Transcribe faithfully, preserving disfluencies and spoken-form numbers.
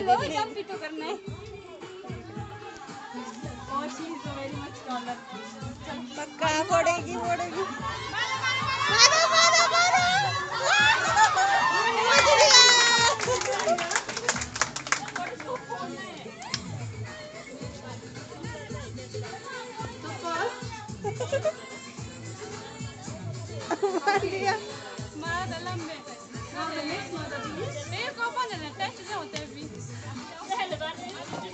दीदी तो करना है। पक्का फोड़ेगी फोड़ेगी। मारो मारो मारो मार दिया। मार dalam deh. Nah, ini semua tadi. Eh, kau apa nih? Tes juga hotel bi.